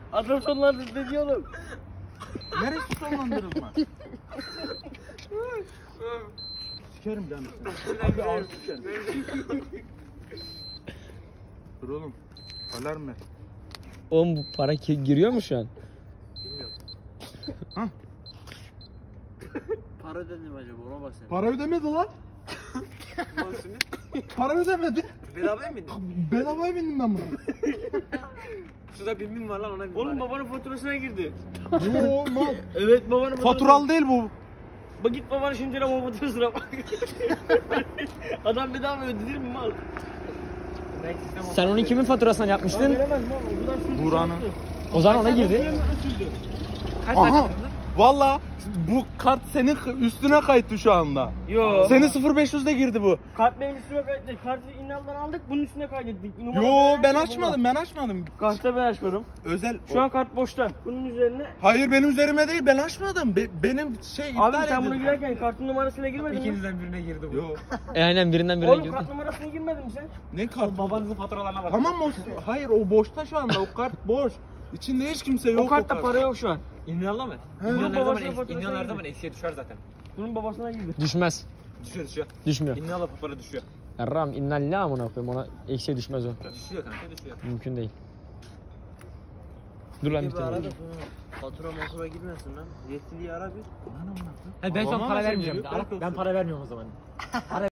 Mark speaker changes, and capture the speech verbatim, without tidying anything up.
Speaker 1: Adam sonlandırdı ne diyor oğlum?
Speaker 2: Neresi sonlandırılma? Sikerim canım seni. Abi ağır sikerim. Dur oğlum. Alarm ver.
Speaker 3: Oğlum bu para ki giriyor mu şu an?
Speaker 1: Bilmiyorum.
Speaker 2: Hah.
Speaker 1: Para ödedim acaba ona bak sen.
Speaker 2: Para ödemedi lan. Para ödemedi.
Speaker 1: Bedavaya mı bindin?
Speaker 2: Bedavaya bindim ben buna.
Speaker 1: Şurada bin bin var lan ona bin. Oğlum babanın faturasına girdi.
Speaker 2: Yo mal.
Speaker 1: Evet babanın
Speaker 2: Faturalı değil bu.
Speaker 1: Bak git babanın şimdi telefon faturasına bak. Adam bedava ödedi mi mal?
Speaker 3: Sen onu kimin faturasından yapmıştın?
Speaker 1: Veremez mal. Bundan sürdü.
Speaker 2: Buranın.
Speaker 3: O zaman ona girdi.
Speaker 2: Aha. Valla bu kart senin üstüne kayıttı şu anda.
Speaker 1: Yo.
Speaker 2: Senin sıfır beş yüzde girdi bu.
Speaker 1: Kart benim üstüme kaydettik. Kartı İnal'dan aldık bunun üstüne kaydettik. Numara
Speaker 2: Yo
Speaker 1: veren
Speaker 2: ben
Speaker 1: yok
Speaker 2: açmadım ben açmadım.
Speaker 1: baba. Kartta ben açmadım.
Speaker 2: Özel.
Speaker 1: Şu an kart boşta. Bunun üzerine.
Speaker 2: Hayır benim üzerime değil ben açmadım. Be- benim şey iptal
Speaker 1: Abi sen bunu
Speaker 2: edildi.
Speaker 1: girerken kartın numarasıyla girmedin mi?
Speaker 4: İkinizden birine girdi bu.
Speaker 2: Yo.
Speaker 3: E, aynen birinden birine
Speaker 1: Oğlum
Speaker 3: girdi.
Speaker 1: kart numarasına girmedin mi sen?
Speaker 2: Ne kart?
Speaker 4: Babanızın faturalarına bak.
Speaker 2: Tamam o hayır o boşta şu anda o kart boş. İçinde hiç kimse yok.
Speaker 1: O kartta
Speaker 2: kart.
Speaker 1: para yok şu an.
Speaker 4: İndianla mı?
Speaker 2: He.
Speaker 4: İndian her zaman,
Speaker 1: Babasının
Speaker 4: eks-
Speaker 1: faturasına
Speaker 4: İndian her
Speaker 1: girdi.
Speaker 4: zaman eksiye düşer zaten.
Speaker 1: Bunun babasına girdi.
Speaker 3: Düşmez.
Speaker 4: Düşüyor düşüyor.
Speaker 3: Düşmüyor.
Speaker 4: İndianla para düşüyor.
Speaker 3: Yarram innal la amına koyayım ona eksiye düşmez o.
Speaker 4: Düşüyor kanka düşüyor.
Speaker 3: Mümkün değil. Dur lan bir
Speaker 1: Bir
Speaker 3: tane.
Speaker 1: ara da fatura masura girmesin lan. Yetkiliyi ara bir.
Speaker 4: He ben şu an
Speaker 2: Babama
Speaker 4: para
Speaker 2: nasıl
Speaker 4: vermeyeceğim.
Speaker 2: geliyor?
Speaker 4: Ara- Ben para vermiyorum o zaman. Para